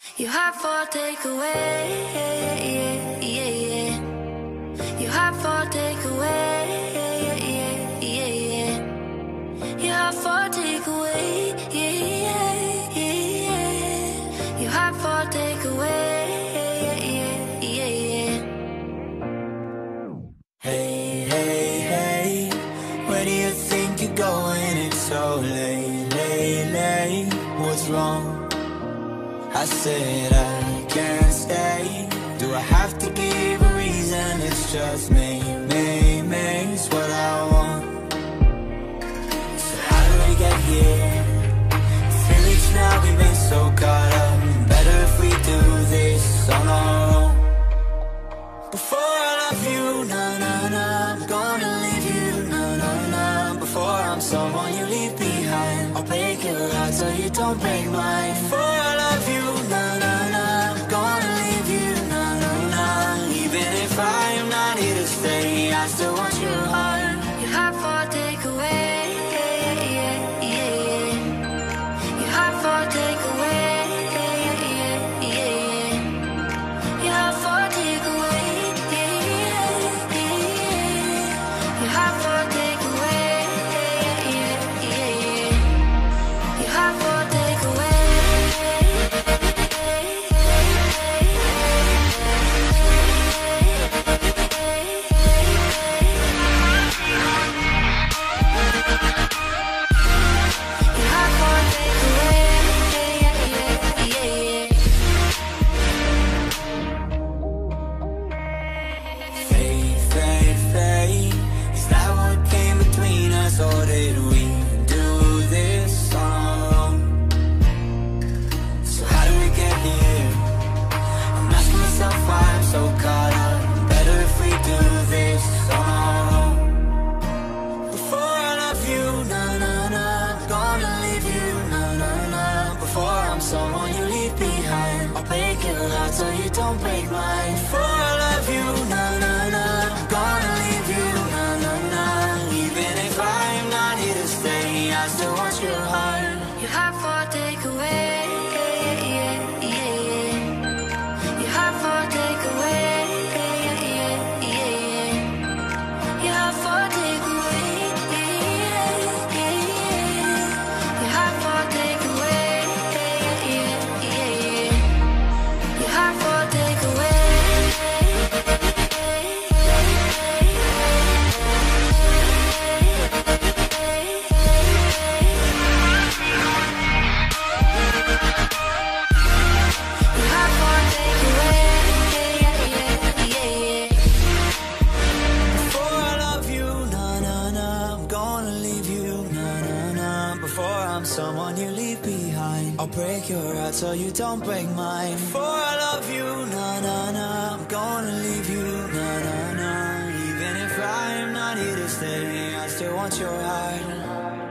You have for takeaway, yeah, yeah, yeah, yeah. You have for takeaway, yeah, yeah, yeah, yeah. You have for takeaway, yeah, yeah, yeah, yeah. You have for takeaway, yeah, yeah, yeah, yeah. Hey, hey, hey, where do you think you're going? It's so late, late, late. What's wrong? I said I can't stay. Do I have to give a reason? It's just me, it's what I want. So how do we get here? 3 weeks now, we've been so caught up. Better if we do this on our own. Before I love you, nah, nah, nah, I'm gonna leave you, nah, nah, nah. Before I'm someone you leave behind, I'll break your heart so you don't break mine. Before I love you, nah, nah, nah, I'm gonna leave you, nah, nah, nah. Even if I am not here to stay, I still want your heart. You have for takeaway, yeah, yeah, yeah, yeah. You have for takeaway, yeah, yeah, yeah, yeah. You have for takeaway, yeah, yeah, yeah, yeah. You have for takeaway, yeah, yeah, yeah, yeah. You have for takeaway. Fade, fade, fade. Is that what came between us, or did we do this on our own? So how do we get here? I'm asking myself why I'm so caught up. Better if we do this on our own. Before I love you, nah, nah, nah, I'm gonna leave you, nah, nah, nah. Before I'm someone you leave behind, I'll break your heart so you don't break mine. Before I love you, nah, nah, nah, I'm gonna leave you, nah, nah, nah. Even if I'm not here to stay, I still want your heart. You have for takeaway, yeah, yeah, yeah, yeah. You have for takeaway, yeah, yeah, yeah, yeah. You have for takeaway, yeah, yeah, yeah, yeah. You have for takeaway, yeah, yeah, yeah, yeah. You have for takeaway. Before I love you, nah, nah, nah, I'm gonna leave you, nah, nah, nah. Before I'm someone you leave behind, I'll break your heart so you don't break mine. Before I love you, nah, nah, nah, I'm gonna leave you, nah, nah, nah. Even if I'm not here to stay, I still want your heart.